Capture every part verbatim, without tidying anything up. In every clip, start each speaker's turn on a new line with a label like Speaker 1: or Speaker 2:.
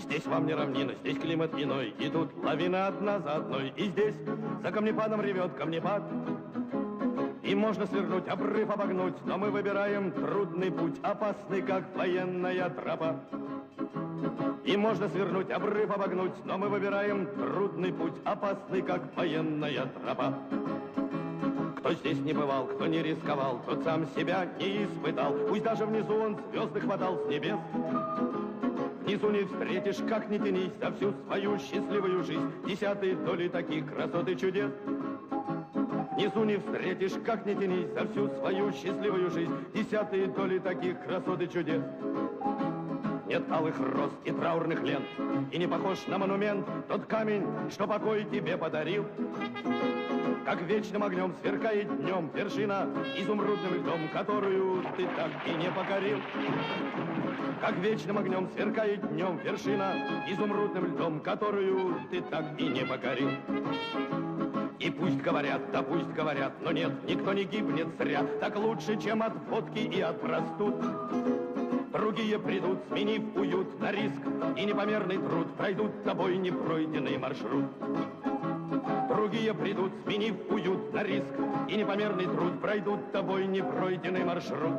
Speaker 1: Здесь вам не равнина, здесь климат иной, и тут лавина одна за одной. И здесь за камнепадом ревет камнепад, и можно свернуть, обрыв обогнуть, но мы выбираем трудный путь, опасный, как военная тропа. И можно свернуть, обрыв обогнуть, но мы выбираем трудный путь, опасный, как военная тропа. Кто здесь не бывал, кто не рисковал, тот сам себя не испытал. Пусть даже внизу он звезды хватал с небес. Внизу не встретишь, как не тянись, за всю свою счастливую жизнь десятой доли таких красот и чудес. Внизу не встретишь, как не тянись, за всю свою счастливую жизнь десятые доли таких красот и чудес. Нет алых роз и траурных лент, и не похож на монумент тот камень, что покой тебе подарил. Как вечным огнем сверкает днем вершина изумрудным льдом, которую ты так и не покорил. Как вечным огнем сверкает днем вершина изумрудным льдом, которую ты так и не покорил. И пусть говорят, да пусть говорят, но нет, никто не гибнет зря, так лучше, чем от водки и от простуд. Другие придут, сменив уют на риск и непомерный труд, пройдут тобой непройденный маршрут. Другие придут, сменив уют на риск и непомерный труд, пройдут тобой непройденный маршрут.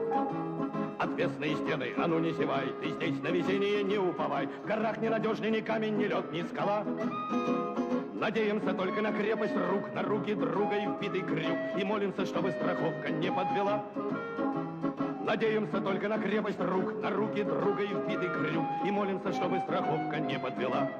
Speaker 1: Отвесные стены, а ну не зевай, ты здесь на везение не уповай, в горах ненадежный ни камень, ни лед, ни скала. Надеемся только на крепость рук, на руки друга и вбитый крюк, и молимся, чтобы страховка не подвела. Надеемся только на крепость рук, на руки друга и вбитый крюк, и молимся, чтобы страховка не подвела.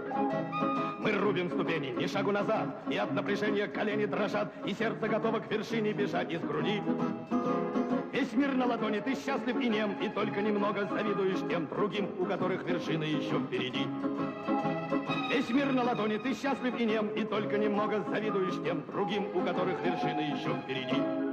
Speaker 1: Мы рубим ступени, ни шагу назад, и от напряжения колени дрожат, и сердце готово к вершине бежать из груди. Весь мир на ладони, ты счастлив и нем, и только немного завидуешь тем другим, у которых вершина еще впереди. Весь мир на ладони, ты счастлив и нем, и только немного завидуешь тем другим, у которых вершина еще впереди.